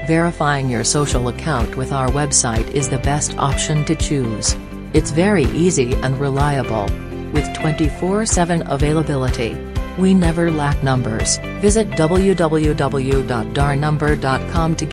Verifying your social account with our website is the best option to choose. It's very easy and reliable. With 24/7 availability. We never lack numbers. Visit www.darnumber.com to